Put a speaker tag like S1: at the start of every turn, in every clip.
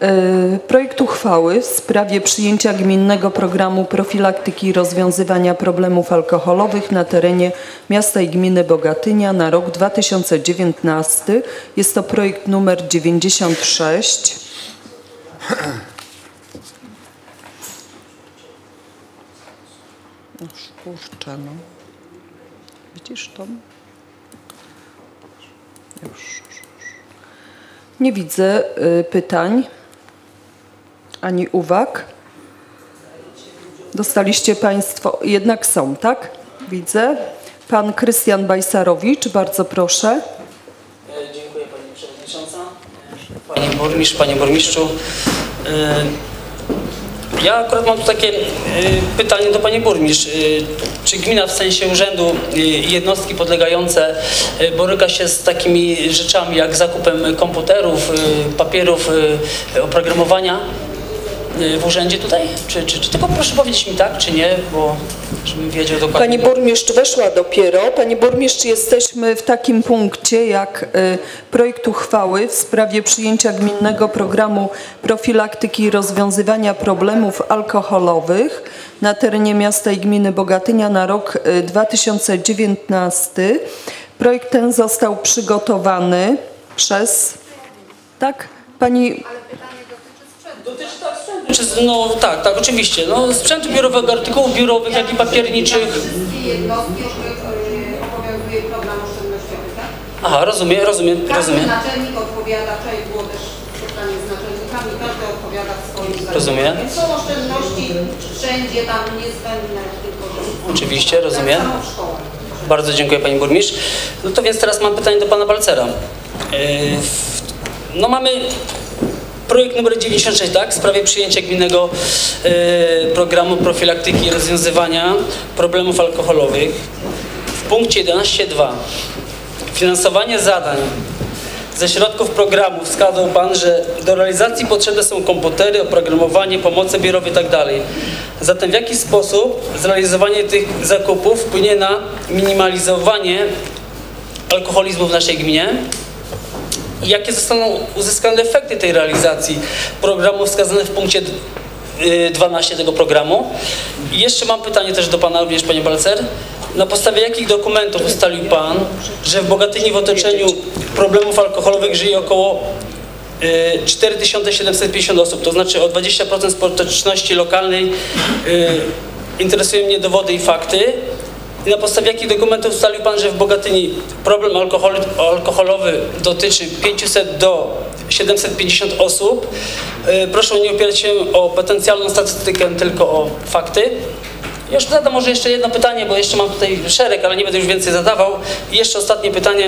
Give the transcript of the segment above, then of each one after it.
S1: Projekt uchwały w sprawie przyjęcia gminnego programu profilaktyki i rozwiązywania problemów alkoholowych na terenie miasta i gminy Bogatynia na rok 2019. Jest to projekt numer 96. Kurczę, no. Widzisz to? Już. Nie widzę pytań ani uwag. Dostaliście Państwo, jednak są, tak? Widzę. Pan Krystian Bajsarowicz, bardzo proszę.
S2: Dziękuję Pani Przewodnicząca. Pani Burmistrz, Panie Burmistrzu. Ja akurat mam tu takie pytanie do Pani Burmistrz. Czy gmina w sensie urzędu i jednostki podlegające boryka się z takimi rzeczami jak zakupem komputerów, papierów, oprogramowania w urzędzie tutaj? Czy tylko proszę powiedzieć mi tak, czy nie, bo żebym wiedział dokładnie.
S1: Pani burmistrz weszła dopiero. Pani burmistrz, jesteśmy w takim punkcie jak projekt uchwały w sprawie przyjęcia gminnego programu profilaktyki i rozwiązywania problemów alkoholowych na terenie miasta i gminy Bogatynia na rok 2019. Projekt ten został przygotowany przez... Tak? Pani...
S2: Dotyczy tak sprzętu. No tak, oczywiście. No, sprzętu biurowego, artykułów biurowych, jak i papierniczych.
S3: Jednostki obowiązuje program oszczędnościowy, tak?
S2: Aha, rozumiem.
S3: Każdy naczelnik odpowiada, wczoraj było też spotkanie z naczelnikami, każdy odpowiada w swoim zakresie.
S2: Rozumiem.
S3: Więc są oszczędności wszędzie tam niezbędne, tylko że...
S2: Oczywiście, rozumiem.
S3: Tak samo w szkołach.
S2: Bardzo dziękuję Pani Burmistrz. No to więc teraz mam pytanie do Pana Balcera. No mamy projekt numer 96, tak? W sprawie przyjęcia gminnego programu profilaktyki i rozwiązywania problemów alkoholowych. W punkcie 11.2 finansowanie zadań ze środków programu wskazał Pan, że do realizacji potrzebne są komputery, oprogramowanie, pomoce biurowe itd. Zatem w jaki sposób zrealizowanie tych zakupów wpłynie na minimalizowanie alkoholizmu w naszej gminie? I jakie zostaną uzyskane efekty tej realizacji programu wskazane w punkcie 12 tego programu? I jeszcze mam pytanie też do Pana również, Panie Balcer. Na podstawie jakich dokumentów ustalił Pan, że w Bogatyni w otoczeniu problemów alkoholowych żyje około 4750 osób, to znaczy o 20% społeczności lokalnej? Interesują mnie dowody i fakty. I na podstawie jakich dokumentów ustalił Pan, że w Bogatyni problem alkoholowy dotyczy 500 do 750 osób? Proszę nie opierać się o potencjalną statystykę, tylko o fakty. Już zadam może jeszcze jedno pytanie, bo jeszcze mam tutaj szereg, ale nie będę już więcej zadawał. I jeszcze ostatnie pytanie.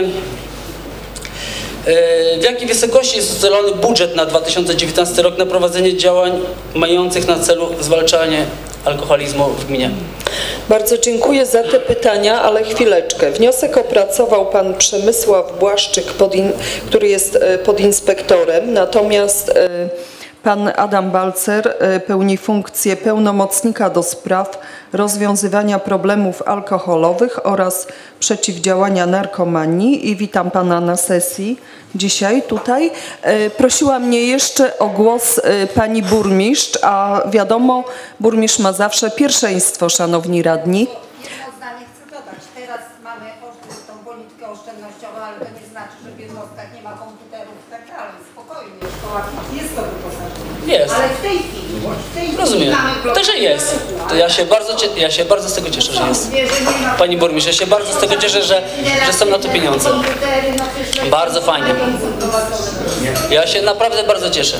S2: W jakiej wysokości jest ustalony budżet na 2019 rok na prowadzenie działań mających na celu zwalczanie alkoholizmu w gminie?
S1: Bardzo dziękuję za te pytania, ale chwileczkę. Wniosek opracował Pan Przemysław Błaszczyk, który jest podinspektorem, natomiast Pan Adam Balcer pełni funkcję pełnomocnika do spraw rozwiązywania problemów alkoholowych oraz przeciwdziałania narkomanii i witam Pana na sesji dzisiaj tutaj. Prosiła mnie jeszcze o głos Pani burmistrz, a wiadomo, burmistrz ma zawsze pierwszeństwo, szanowni radni.
S3: Jedno zdanie chcę dodać. Teraz mamy tą politykę oszczędnościową, ale to nie znaczy, że w jednostkach nie ma komputerów i tak dalej. Spokojnie, w szkołach jest to wyposażenie.
S2: Jest.
S3: Ale w tej chwili
S2: Rozumiem.
S3: mamy
S2: Także jest. To ja się bardzo z tego cieszę, że jest. Pani burmistrz, ja się bardzo z tego cieszę, że są na to pieniądze. Bardzo fajnie. Ja się naprawdę bardzo cieszę.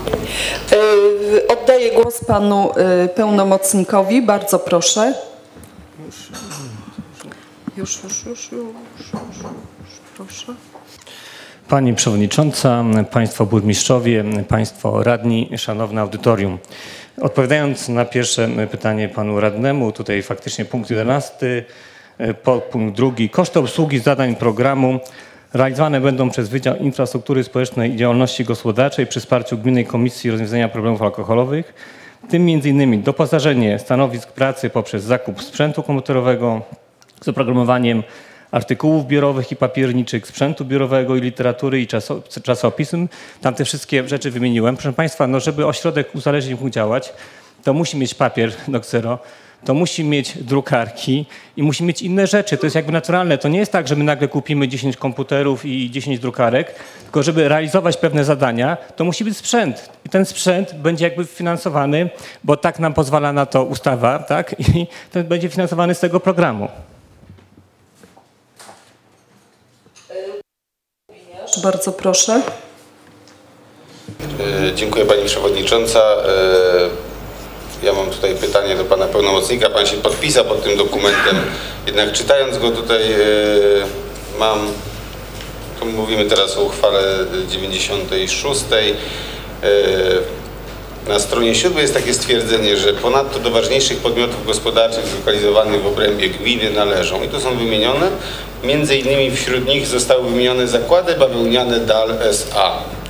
S1: Oddaję głos Panu pełnomocnikowi. Bardzo proszę. Już. Proszę.
S4: Pani Przewodnicząca, Państwo Burmistrzowie, Państwo Radni, Szanowne Audytorium. Odpowiadając na pierwsze pytanie Panu Radnemu, tutaj faktycznie punkt 11, podpunkt 2. Koszty obsługi zadań programu realizowane będą przez Wydział Infrastruktury Społecznej i Działalności Gospodarczej przy wsparciu Gminnej Komisji Rozwiązywania Problemów Alkoholowych, w tym m.in. doposażenie stanowisk pracy poprzez zakup sprzętu komputerowego z oprogramowaniem artykułów biurowych i papierniczych, sprzętu biurowego i literatury i czasopism. Tam te wszystkie rzeczy wymieniłem. Proszę Państwa, no żeby ośrodek uzależnień mógł działać, to musi mieć papier do ksero, to musi mieć drukarki i musi mieć inne rzeczy. To jest jakby naturalne. To nie jest tak, że my nagle kupimy 10 komputerów i 10 drukarek, tylko żeby realizować pewne zadania, to musi być sprzęt. I ten sprzęt będzie jakby finansowany, bo tak nam pozwala na to ustawa, tak? I ten będzie finansowany z tego programu.
S1: Bardzo proszę.
S5: Dziękuję Pani Przewodnicząca. Ja mam tutaj pytanie do Pana Pełnomocnika. Pan się podpisał pod tym dokumentem, jednak czytając go tutaj tu mówimy teraz o uchwale 96. Na stronie 7 jest takie stwierdzenie, że ponadto do ważniejszych podmiotów gospodarczych zlokalizowanych w obrębie gminy należą, i tu są wymienione, między innymi wśród nich zostały wymienione zakłady bawełniane DAL S.A.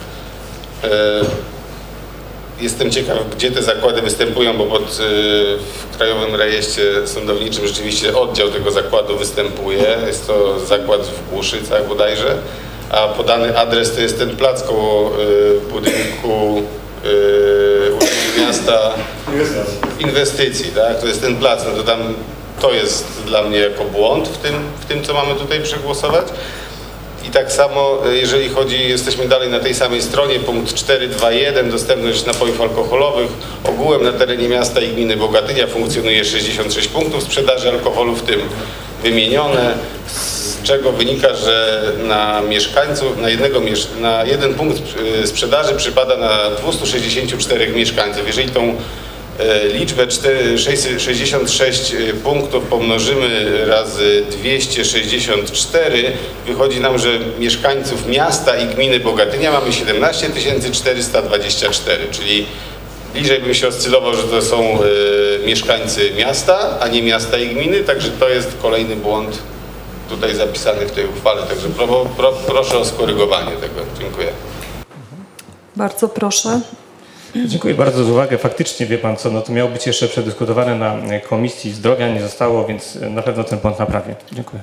S5: Jestem ciekaw, gdzie te zakłady występują, bo w Krajowym Rejestrze Sądowniczym rzeczywiście oddział tego zakładu występuje. Jest to zakład w Głuszycach bodajże, a podany adres to jest ten plac koło budynku Urzędu Miasta Inwestycji, tak? To jest ten plac, no to tam to jest dla mnie jako błąd w tym co mamy tutaj przegłosować. I tak samo, jeżeli chodzi, jesteśmy dalej na tej samej stronie, punkt 4.2.1, dostępność napojów alkoholowych. Ogółem na terenie miasta i gminy Bogatynia funkcjonuje 66 punktów sprzedaży alkoholu, w tym wymienione, z czego wynika, że na mieszkańców, na jeden punkt sprzedaży przypada na 264 mieszkańców. Jeżeli tą liczbę 666 punktów pomnożymy razy 264, wychodzi nam, że mieszkańców miasta i gminy Bogatynia mamy 17 424, czyli bliżej bym się oscylował, że to są mieszkańcy miasta, a nie miasta i gminy, także to jest kolejny błąd tutaj zapisany w tej uchwale, także proszę o skorygowanie tego. Dziękuję.
S1: Bardzo proszę.
S4: Dziękuję bardzo za uwagę. Faktycznie, wie Pan co, no to miało być jeszcze przedyskutowane na Komisji Zdrowia, nie zostało, więc na pewno ten błąd naprawię. Dziękuję.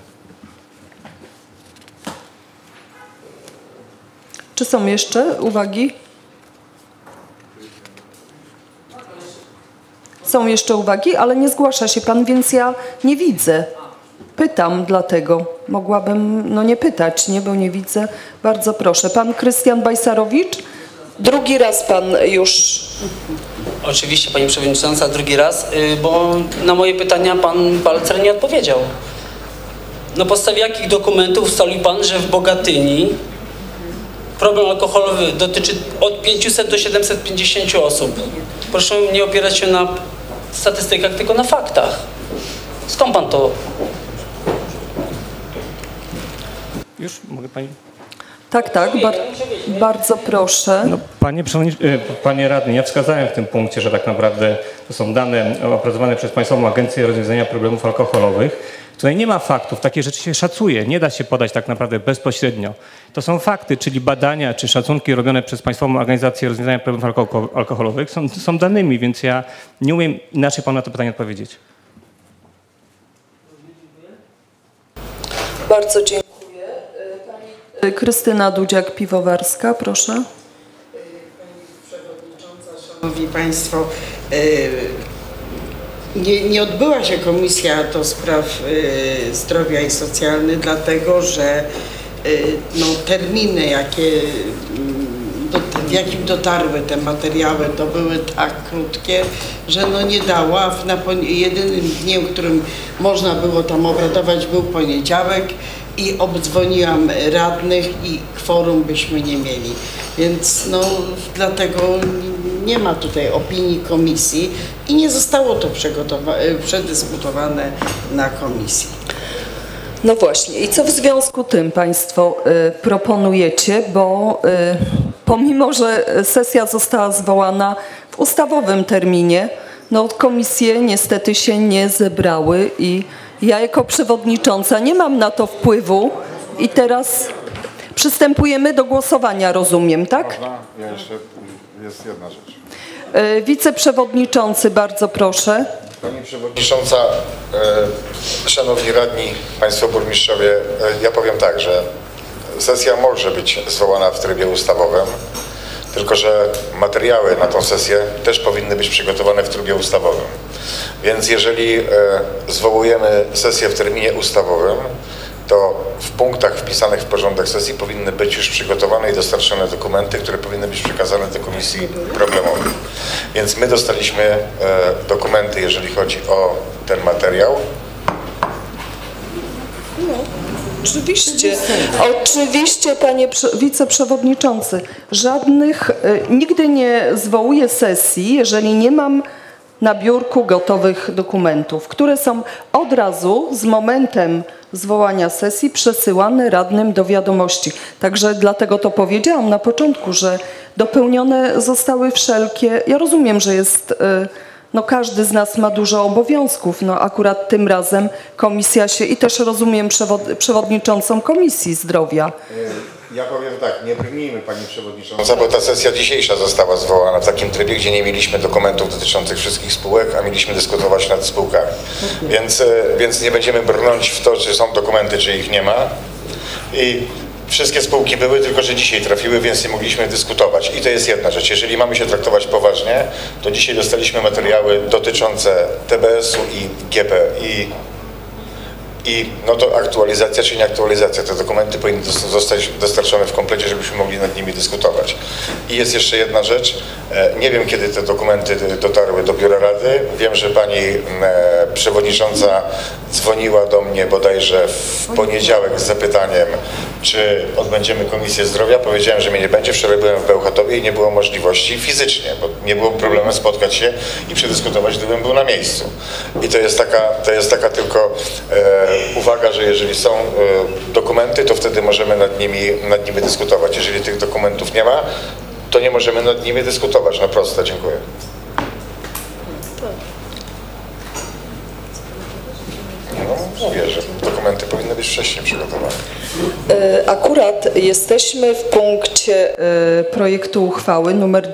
S1: Czy są jeszcze uwagi? Są jeszcze uwagi, ale nie zgłasza się Pan, więc ja nie widzę. Pytam dlatego. Mogłabym nie pytać, bo nie widzę. Bardzo proszę. Pan Krystian Bajsarowicz? Drugi raz Pan już.
S2: Oczywiście, Pani Przewodnicząca, drugi raz, bo na moje pytania Pan Balcer nie odpowiedział. Na podstawie jakich dokumentów ustalił Pan, że w Bogatyni problem alkoholowy dotyczy od 500 do 750 osób? Proszę nie opierać się na statystykach, tylko na faktach. Skąd Pan to?
S4: Już mogę Pani...
S1: Tak, bardzo proszę.
S4: No, Panie Radny, ja wskazałem w tym punkcie, że tak naprawdę to są dane opracowane przez Państwową Agencję Rozwiązywania Problemów Alkoholowych. Tutaj nie ma faktów, takie rzeczy się szacuje, nie da się podać tak naprawdę bezpośrednio. To są fakty, czyli badania czy szacunki robione przez Państwową Agencję Rozwiązywania Problemów Alkoholowych są danymi, więc ja nie umiem inaczej Panu na to pytanie odpowiedzieć.
S1: Bardzo dziękuję. Pani Krystyna Dudziak-Piwowarska, proszę.
S6: Pani Przewodnicząca, Szanowni Państwo, nie odbyła się Komisja do Spraw Zdrowia i Socjalnych, dlatego że terminy, w jakim dotarły te materiały, to były tak krótkie, że nie dała. Jedynym dniem, którym można było tam obradować, był poniedziałek i obdzwoniłam radnych i kworum byśmy nie mieli. Więc dlatego nie ma tutaj opinii komisji i nie zostało to przedyskutowane na komisji.
S1: No właśnie. I co w związku tym Państwo proponujecie, bo pomimo, że sesja została zwołana w ustawowym terminie, komisje niestety się nie zebrały i ja jako przewodnicząca nie mam na to wpływu i teraz przystępujemy do głosowania, rozumiem, tak?
S7: Jeszcze jest jedna rzecz.
S1: Wiceprzewodniczący, bardzo proszę.
S7: Pani Przewodnicząca, Szanowni Radni, Państwo Burmistrzowie, ja powiem tak, że sesja może być zwołana w trybie ustawowym, tylko że materiały na tą sesję też powinny być przygotowane w trybie ustawowym. Więc jeżeli zwołujemy sesję w terminie ustawowym, to w punktach wpisanych w porządek sesji powinny być już przygotowane i dostarczone dokumenty, które powinny być przekazane do komisji problemowej. Więc my dostaliśmy dokumenty, jeżeli chodzi o ten materiał.
S1: Oczywiście, panie wiceprzewodniczący, nigdy nie zwołuję sesji, jeżeli nie mam na biurku gotowych dokumentów, które są od razu z momentem zwołania sesji przesyłane radnym do wiadomości. Także dlatego to powiedziałam na początku, że dopełnione zostały wszelkie, ja rozumiem, że jest, no każdy z nas ma dużo obowiązków, no akurat tym razem komisja się, i też rozumiem przewodniczącą Komisji Zdrowia.
S7: Ja powiem tak, nie brnijmy Pani Przewodnicząca, bo ta sesja dzisiejsza została zwołana w takim trybie, gdzie nie mieliśmy dokumentów dotyczących wszystkich spółek, a mieliśmy dyskutować nad spółkami. Więc nie będziemy brnąć w to, czy są dokumenty, czy ich nie ma. I wszystkie spółki były, tylko że dzisiaj trafiły, więc nie mogliśmy dyskutować. I to jest jedna rzecz. Jeżeli mamy się traktować poważnie, to dzisiaj dostaliśmy materiały dotyczące TBS-u i GP i no to aktualizacja czy nie aktualizacja, te dokumenty powinny zostać dostarczone w komplecie, żebyśmy mogli nad nimi dyskutować. I jest jeszcze jedna rzecz, nie wiem kiedy te dokumenty dotarły do Biura Rady, wiem, że Pani Przewodnicząca dzwoniła do mnie bodajże w poniedziałek z zapytaniem, czy odbędziemy Komisję Zdrowia, powiedziałem, że mnie nie będzie, wczoraj byłem w Bełchatowie i nie było możliwości fizycznie, bo nie było problemu spotkać się i przedyskutować, gdybym był na miejscu. I to jest taka tylko uwaga, że jeżeli są dokumenty, to wtedy możemy nad nimi dyskutować. Jeżeli tych dokumentów nie ma, to nie możemy nad nimi dyskutować. No proste, dziękuję. No, mówię, że dokumenty powinny być wcześniej przygotowane.
S1: Akurat jesteśmy w punkcie projektu uchwały nr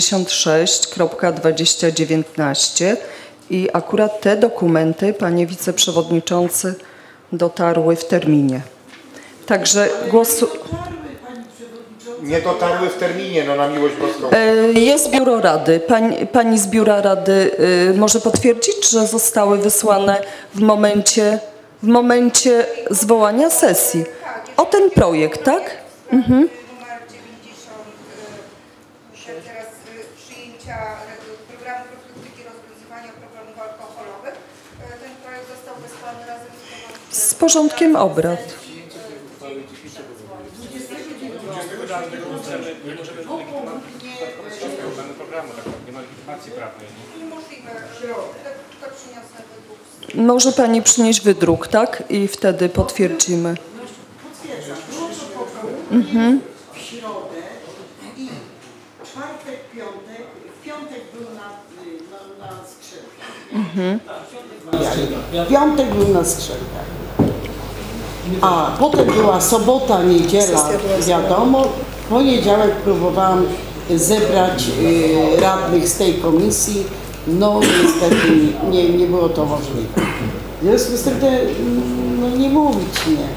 S1: 96.2019 i akurat te dokumenty, panie wiceprzewodniczący, dotarły w terminie. Także głosu...
S7: Nie dotarły w terminie, no na miłość boską.
S1: Jest Biuro Rady. Pani z Biura Rady może potwierdzić, że zostały wysłane w momencie zwołania sesji. O ten projekt, tak? Mhm.
S3: Numer 90, teraz przyjęcia programu profilaktyki rozwiązywania problemów alkoholowych. Ten projekt został wysłany razem z
S1: porządkiem obrad.
S4: Nie możemy legitymować programu, nie ma legitymacji prawnej.
S3: Niemożliwe, to przyniosę wydruk.
S1: Może pani przynieść wydruk, tak? I wtedy potwierdzimy.
S6: Potwierdzam. Było to po południu, w środę i czwartek, piątek. W piątek był na skrzynkach. W piątek był na skrzynkach. A potem była sobota, niedziela, wiadomo. W poniedziałek próbowałam zebrać radnych z tej komisji. No niestety nie było to możliwe. W związku z tym no, nie mówić nie.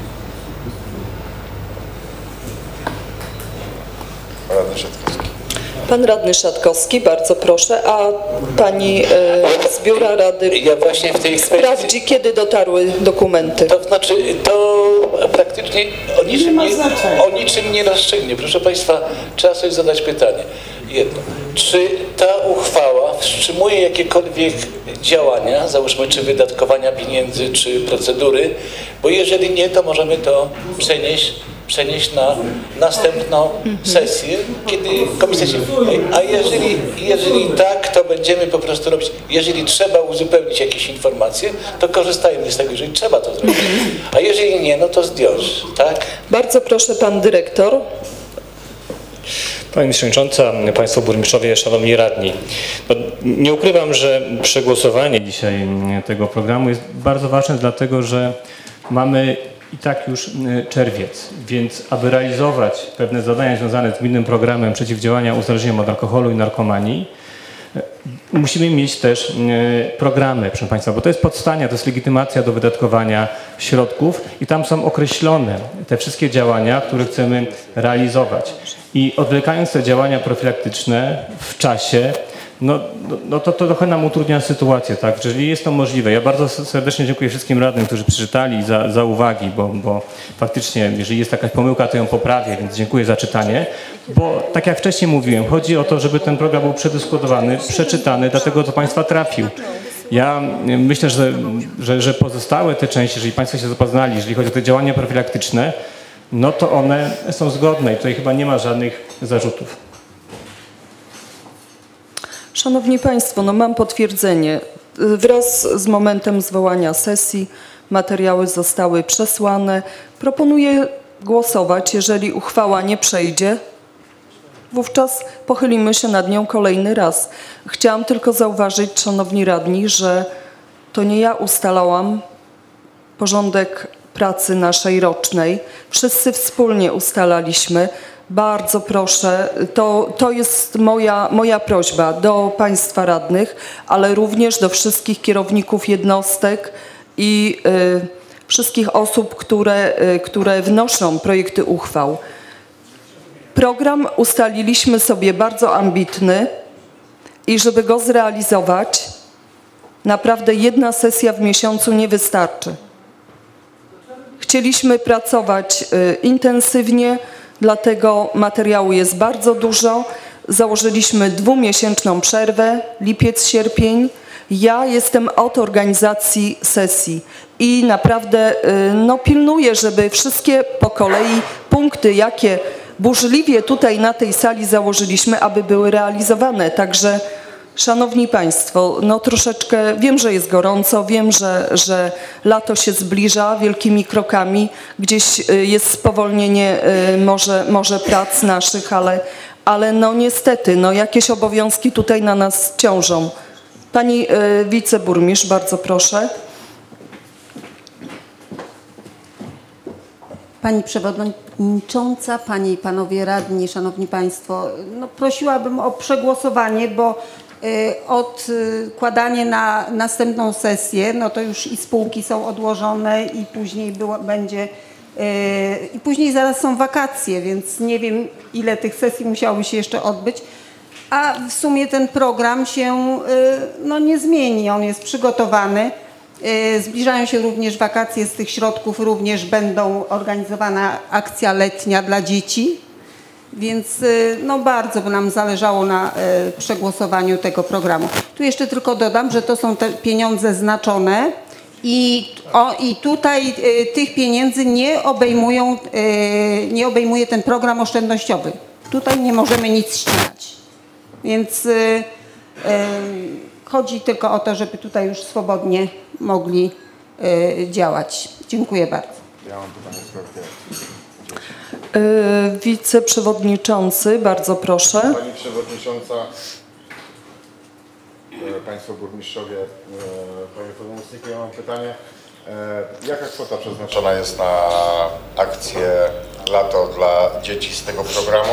S7: Radny Szatkowski.
S1: Pan radny Szatkowski, bardzo proszę, a pani z Biura Rady
S8: ja właśnie w tej
S1: sprawdzi, kiedy dotarły dokumenty.
S8: To znaczy, to praktycznie o niczym nie rozstrzygnie. Proszę Państwa, trzeba sobie zadać pytanie. Jedno. Czy ta uchwała wstrzymuje jakiekolwiek działania, załóżmy, czy wydatkowania pieniędzy, czy procedury? Bo jeżeli nie, to możemy to przenieść na następną sesję, kiedy komisja się... A jeżeli tak, to będziemy po prostu robić... Jeżeli trzeba uzupełnić jakieś informacje, to korzystajmy z tego, jeżeli trzeba to zrobić. A jeżeli nie, no to zdjąć, tak?
S1: Bardzo proszę, pan dyrektor.
S4: Pani Przewodnicząca, Państwo Burmistrzowie, Szanowni Radni. No, nie ukrywam, że przegłosowanie dzisiaj tego programu jest bardzo ważne, dlatego że mamy i tak już czerwiec, więc aby realizować pewne zadania związane z gminnym programem przeciwdziałania uzależnieniom od alkoholu i narkomanii, Musimy mieć też programy, proszę Państwa, bo to jest podstania, to jest legitymacja do wydatkowania środków i tam są określone te wszystkie działania, które chcemy realizować. I odwlekając te działania profilaktyczne w czasie, to trochę nam utrudnia sytuację, tak? Jeżeli jest to możliwe. Ja bardzo serdecznie dziękuję wszystkim radnym, którzy przeczytali za uwagi, bo faktycznie, jeżeli jest jakaś pomyłka, to ją poprawię, więc dziękuję za czytanie. Bo tak jak wcześniej mówiłem, chodzi o to, żeby ten program był przedyskutowany, przeczytany, dlatego do Państwa trafił. Ja myślę, że pozostałe te części, jeżeli Państwo się zapoznali, jeżeli chodzi o te działania profilaktyczne, no to one są zgodne i tutaj chyba nie ma żadnych zarzutów.
S1: Szanowni Państwo, mam potwierdzenie. Wraz z momentem zwołania sesji materiały zostały przesłane. Proponuję głosować. Jeżeli uchwała nie przejdzie, wówczas pochylimy się nad nią kolejny raz. Chciałam tylko zauważyć, szanowni radni, że to nie ja ustalałam porządek pracy naszej rocznej. Wszyscy wspólnie ustalaliśmy. Bardzo proszę, to jest moja prośba do Państwa radnych, ale również do wszystkich kierowników jednostek i wszystkich osób, które wnoszą projekty uchwał. Program ustaliliśmy sobie bardzo ambitny i żeby go zrealizować, naprawdę jedna sesja w miesiącu nie wystarczy. Chcieliśmy pracować intensywnie, dlatego materiału jest bardzo dużo. Założyliśmy 2-miesięczną przerwę, lipiec, sierpień. Ja jestem od organizacji sesji i naprawdę pilnuję, żeby wszystkie po kolei punkty, jakie burzliwie tutaj na tej sali założyliśmy, aby były realizowane. Także szanowni Państwo, troszeczkę wiem, że jest gorąco, wiem, że lato się zbliża wielkimi krokami, gdzieś jest spowolnienie może prac naszych, ale niestety, jakieś obowiązki tutaj na nas ciążą. Pani wiceburmistrz, bardzo proszę.
S3: Pani Przewodnicząca, Panie i Panowie Radni, Szanowni Państwo, prosiłabym o przegłosowanie, bo odkładanie na następną sesję, to już i spółki są odłożone i później później zaraz są wakacje, więc nie wiem, ile tych sesji musiałoby się jeszcze odbyć, a w sumie ten program się nie zmieni, on jest przygotowany. Zbliżają się również wakacje, z tych środków również będą organizowana akcja letnia dla dzieci, więc bardzo by nam zależało na przegłosowaniu tego programu. Tu jeszcze tylko dodam, że to są te pieniądze znaczone i tutaj tych pieniędzy nie obejmuje ten program oszczędnościowy. Tutaj nie możemy nic ścinać, więc chodzi tylko o to, żeby tutaj już swobodnie mogli działać. Dziękuję bardzo.
S7: Ja mam pytanie z karty.
S1: Wiceprzewodniczący, bardzo proszę.
S7: Pani Przewodnicząca, Państwo Burmistrzowie, Panie Pełnomocniku, ja mam pytanie. Jaka kwota przeznaczona jest na akcję Lato dla dzieci z tego programu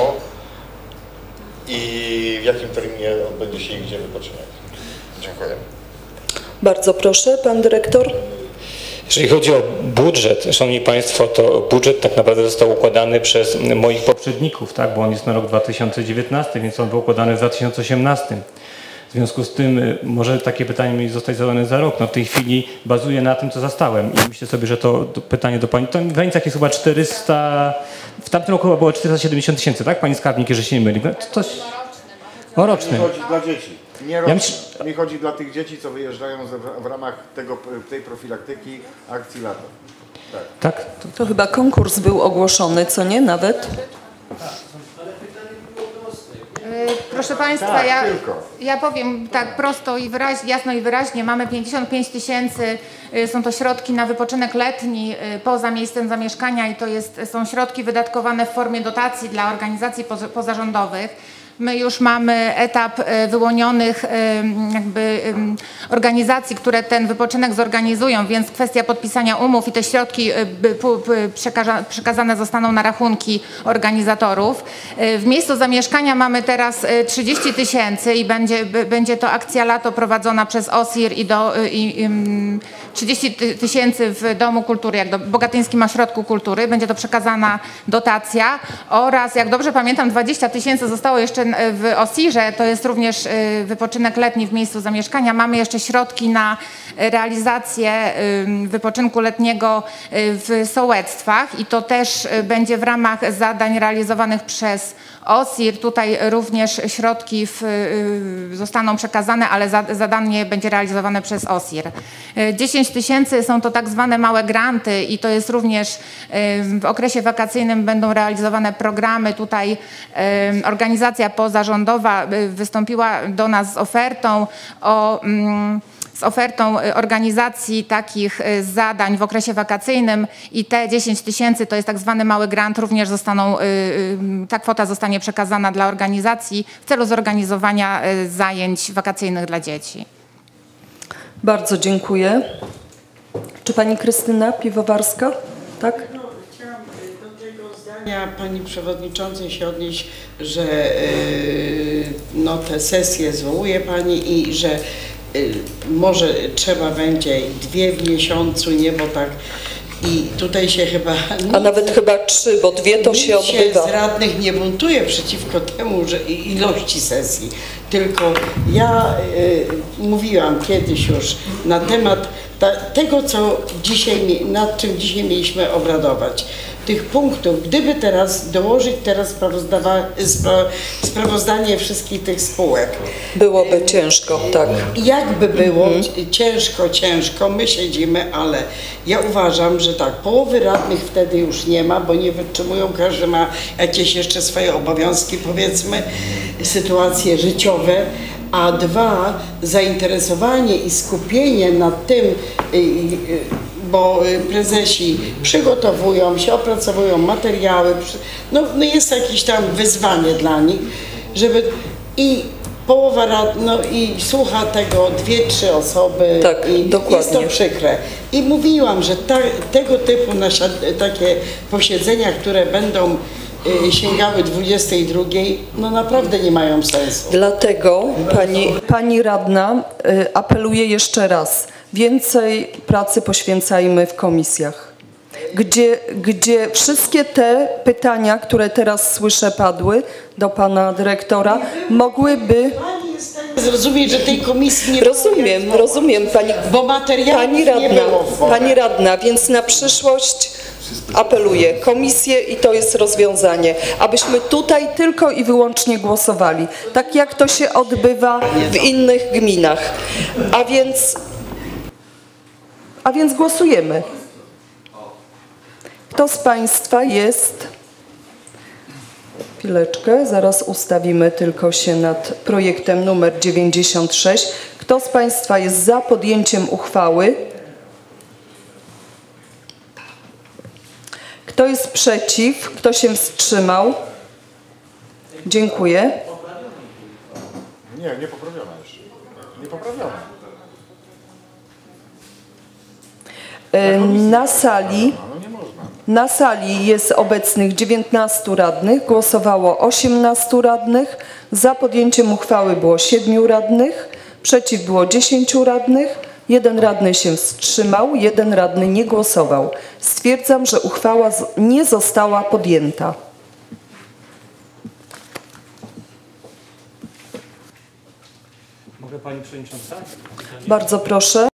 S7: i w jakim terminie odbędzie się i gdzie wypoczynek? Dziękuję.
S1: Bardzo proszę, Pan Dyrektor.
S4: Jeżeli chodzi o budżet, Szanowni Państwo, to budżet tak naprawdę został układany przez moich poprzedników, tak? Bo on jest na rok 2019, więc on był układany w 2018. W związku z tym może takie pytanie mi zostać zadane za rok. W tej chwili bazuję na tym, co zastałem i myślę sobie, że to pytanie do Pani, to w granicach jest chyba 400, w tamtym roku chyba było 470 000, tak? Pani skarbnik, jeżeli się nie myli. Coś o rocznym.
S7: Mi chodzi dla dzieci. Nie rocznie. Mi chodzi dla tych dzieci, co wyjeżdżają w ramach tej profilaktyki akcji Lato.
S4: Tak?
S1: To chyba konkurs był ogłoszony, co nie? Nawet?
S9: Proszę Państwa, ja powiem tak prosto i jasno i wyraźnie. Mamy 55 000, są to środki na wypoczynek letni poza miejscem zamieszkania i to są środki wydatkowane w formie dotacji dla organizacji pozarządowych. My już mamy etap wyłonionych organizacji, które ten wypoczynek zorganizują, więc kwestia podpisania umów i te środki przekazane zostaną na rachunki organizatorów. W miejscu zamieszkania mamy teraz 30 000 i będzie to akcja lato prowadzona przez OSIR i 30 000 w Domu Kultury, jak do Bogatyńskim Ośrodku Kultury. Będzie to przekazana dotacja oraz, jak dobrze pamiętam, 20 000 zostało jeszcze w OSIR-ze, to jest również wypoczynek letni w miejscu zamieszkania. Mamy jeszcze środki na realizację wypoczynku letniego w sołectwach i to też będzie w ramach zadań realizowanych przez OSIR. Tutaj również środki zostaną przekazane, ale zadanie będzie realizowane przez OSIR. 10 000 są to tak zwane małe granty i to jest również w okresie wakacyjnym będą realizowane programy. Tutaj organizacja pozarządowa wystąpiła do nas z ofertą organizacji takich zadań w okresie wakacyjnym i te 10 000 to jest tak zwany mały grant, również ta kwota zostanie przekazana dla organizacji w celu zorganizowania zajęć wakacyjnych dla dzieci.
S1: Bardzo dziękuję. Czy pani Krystyna Piwowarska? Tak?
S6: Chciałam do tego zdania pani przewodniczącej się odnieść, że te sesje zwołuje pani i że może trzeba będzie 2 w miesiącu, nie, bo tak i tutaj się chyba...
S1: A nawet chyba 3, bo 2 to się odbywa.
S6: Nikt z radnych nie buntuje przeciwko temu, że ilości sesji, tylko ja mówiłam kiedyś już na temat tego, nad czym dzisiaj mieliśmy obradować. Tych punktów, gdyby teraz dołożyć sprawozdanie wszystkich tych spółek.
S1: Byłoby ciężko, tak.
S6: Jakby było ciężko, my siedzimy, ale ja uważam, że tak, połowy radnych wtedy już nie ma, bo nie wytrzymują, każdy ma jakieś jeszcze swoje obowiązki, powiedzmy, sytuacje życiowe, a 2, zainteresowanie i skupienie nad tym, bo prezesi przygotowują się, opracowują materiały, jest jakieś tam wyzwanie dla nich, żeby i połowa i słucha tego 2-3 osoby,
S1: tak,
S6: i
S1: dokładnie.
S6: Jest to przykre. I mówiłam, że tego typu takie posiedzenia, które będą sięgały 22, naprawdę nie mają sensu.
S1: Dlatego pani radna apeluje jeszcze raz. Więcej pracy poświęcajmy w komisjach, gdzie wszystkie te pytania, które teraz słyszę padły do pana dyrektora, mogłyby...
S6: Pani jest w stanie zrozumieć, że tej komisji nie
S1: Rozumiem pani,
S6: bo materiałów nie było.
S1: Pani radna, więc na przyszłość apeluję, komisje i to jest rozwiązanie, abyśmy tutaj tylko i wyłącznie głosowali, tak jak to się odbywa w innych gminach. A więc głosujemy. Kto z państwa jest... Chwileczkę, zaraz ustawimy tylko się nad projektem numer 96. Kto z państwa jest za podjęciem uchwały? Kto jest przeciw? Kto się wstrzymał? Dziękuję.
S7: Nie poprawiona jeszcze. Nie poprawiona.
S1: Na sali jest obecnych 19 radnych, głosowało 18 radnych, za podjęciem uchwały było 7 radnych, przeciw było 10 radnych, 1 radny się wstrzymał, 1 radny nie głosował. Stwierdzam, że uchwała nie została podjęta.
S4: Mogę pani przewodnicząca?
S1: Bardzo proszę.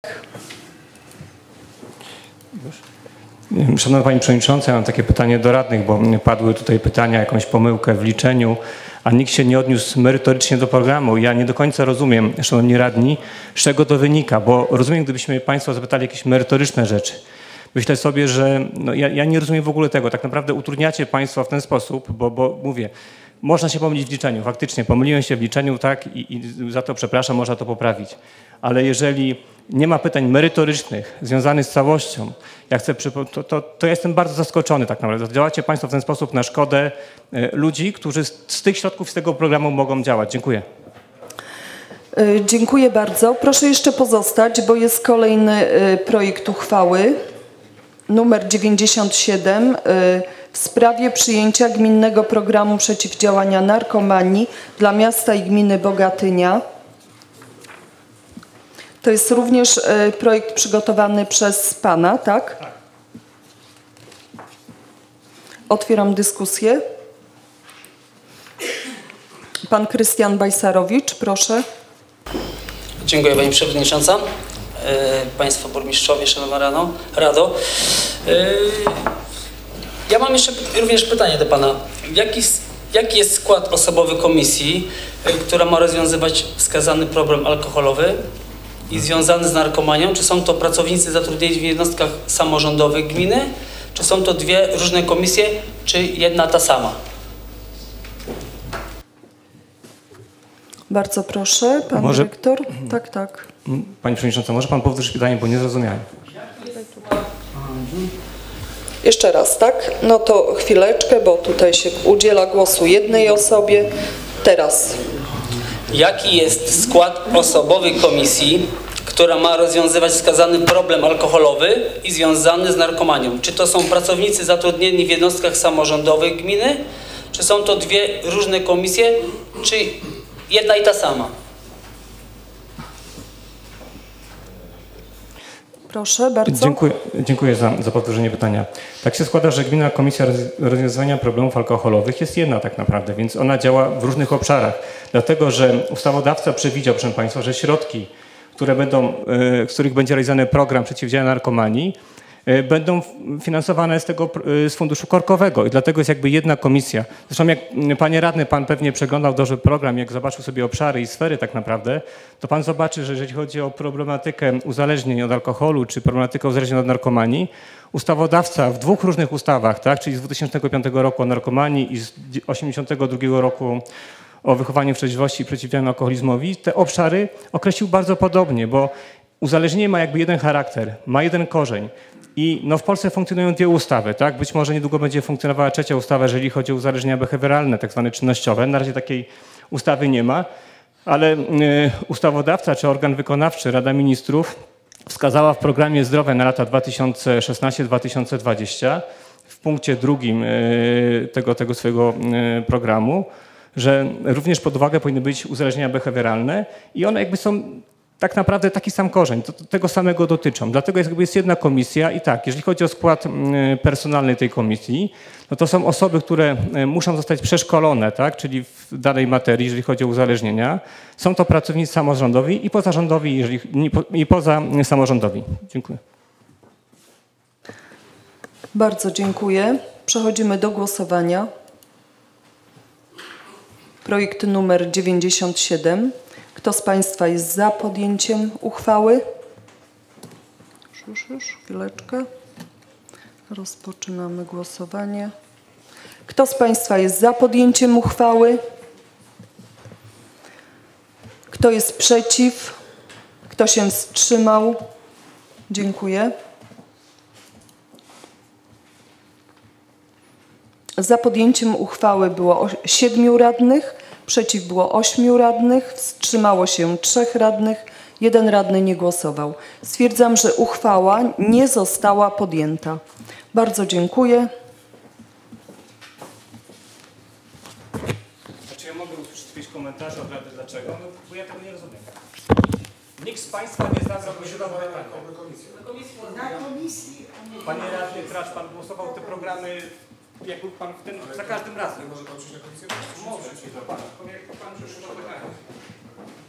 S4: Szanowna Pani Przewodnicząca, ja mam takie pytanie do radnych, bo padły tutaj pytania, jakąś pomyłkę w liczeniu, a nikt się nie odniósł merytorycznie do programu. Ja nie do końca rozumiem, szanowni radni, z czego to wynika, bo rozumiem, gdybyśmy Państwo zapytali jakieś merytoryczne rzeczy. Myślę sobie, że ja nie rozumiem w ogóle tego. Tak naprawdę utrudniacie Państwo w ten sposób, bo mówię, można się pomylić w liczeniu. Faktycznie pomyliłem się w liczeniu, tak, i za to przepraszam, można to poprawić. Ale jeżeli nie ma pytań merytorycznych związanych z całością, to ja jestem bardzo zaskoczony tak naprawdę. Działacie Państwo w ten sposób na szkodę ludzi, którzy z tych środków, z tego programu mogą działać. Dziękuję.
S1: Dziękuję bardzo. Proszę jeszcze pozostać, bo jest kolejny projekt uchwały numer 97 w sprawie przyjęcia gminnego programu przeciwdziałania narkomanii dla miasta i gminy Bogatynia. To jest również projekt przygotowany przez Pana, tak? Tak. Otwieram dyskusję. Pan Krystian Bajsarowicz, proszę.
S2: Dziękuję Pani Przewodnicząca, Państwo Burmistrzowie, Szanowna Rado. Ja mam jeszcze również pytanie do Pana. Jaki jest skład osobowy komisji, która ma rozwiązywać wskazany problem alkoholowy i związany z narkomanią? Czy są to pracownicy zatrudnieni w jednostkach samorządowych gminy? Czy są to dwie różne komisje, czy jedna ta sama?
S1: Bardzo proszę, Pan Dyrektor. Tak, tak.
S4: Pani Przewodnicząca, może Pan powtórzyć pytanie, bo nie zrozumiałem.
S1: Jeszcze raz, tak? No to chwileczkę, bo tutaj się udziela głosu jednej osobie. Teraz.
S2: Jaki jest skład osobowy komisji, która ma rozwiązywać wskazany problem alkoholowy i związany z narkomanią? Czy to są pracownicy zatrudnieni w jednostkach samorządowych gminy? Czy są to dwie różne komisje? Czy jedna i ta sama?
S1: Proszę bardzo.
S4: Dziękuję za powtórzenie pytania. Tak się składa, że Gminna Komisja Rozwiązywania Problemów Alkoholowych jest jedna tak naprawdę, więc ona działa w różnych obszarach. Dlatego, że ustawodawca przewidział, proszę Państwa, że środki, z których będzie realizowany program przeciwdziałania narkomanii, będą finansowane z funduszu korkowego i dlatego jest jakby jedna komisja. Zresztą jak Panie Radny, Pan pewnie przeglądał dobrze program, jak zobaczył sobie obszary i sfery tak naprawdę, to Pan zobaczy, że jeżeli chodzi o problematykę uzależnień od alkoholu czy problematykę uzależnień od narkomanii, ustawodawca w dwóch różnych ustawach, tak, czyli z 2005 roku o narkomanii i z 1982 roku o wychowaniu w trzeźwości i przeciwdziałaniu alkoholizmowi, te obszary określił bardzo podobnie, bo uzależnienie ma jakby jeden charakter, ma jeden korzeń. I no w Polsce funkcjonują dwie ustawy, tak? Być może niedługo będzie funkcjonowała trzecia ustawa, jeżeli chodzi o uzależnienia behawioralne, tak zwane czynnościowe. Na razie takiej ustawy nie ma, ale ustawodawca czy organ wykonawczy, Rada Ministrów, wskazała w programie zdrowia na lata 2016-2020 w punkcie drugim tego swojego programu, że również pod uwagę powinny być uzależnienia behawioralne i one jakby są tak naprawdę taki sam korzeń, tego samego dotyczą. Dlatego jest jedna komisja i tak, jeżeli chodzi o skład personalny tej komisji, no to są osoby, które muszą zostać przeszkolone, tak, czyli w danej materii, jeżeli chodzi o uzależnienia. Są to pracownicy samorządowi i pozarządowi, i pozasamorządowi. Dziękuję.
S1: Bardzo dziękuję. Przechodzimy do głosowania. Projekt numer 97. Kto z Państwa jest za podjęciem uchwały? Już, chwileczkę. Rozpoczynamy głosowanie. Kto z Państwa jest za podjęciem uchwały? Kto jest przeciw? Kto się wstrzymał? Dziękuję. Za podjęciem uchwały było 7 radnych. Przeciw było 8 radnych, wstrzymało się 3 radnych, 1 radny nie głosował. Stwierdzam, że uchwała nie została podjęta. Bardzo dziękuję.
S4: Czy ja mogę usłyszeć jakieś komentarze od Rady? Dlaczego? No, bo ja tego nie rozumiem. Nikt z Państwa nie zabrał głosowania na komisji. Panie Radny Tracz, Pan głosował te programy. Jak był Pan za każdym razem. Może Pan przyjść na komisję? Może przyjść do Pana. Jak Pan przyszedł do pytania.